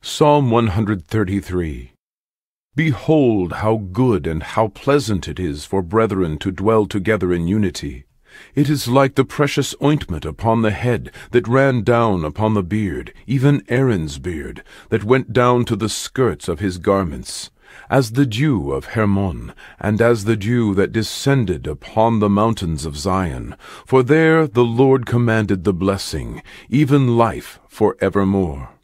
Psalm 133. Behold how good and how pleasant it is for brethren to dwell together in unity. It is like the precious ointment upon the head, that ran down upon the beard, even Aaron's beard, that went down to the skirts of his garments, as the dew of Hermon, and as the dew that descended upon the mountains of Zion. For there the Lord commanded the blessing, even life for evermore.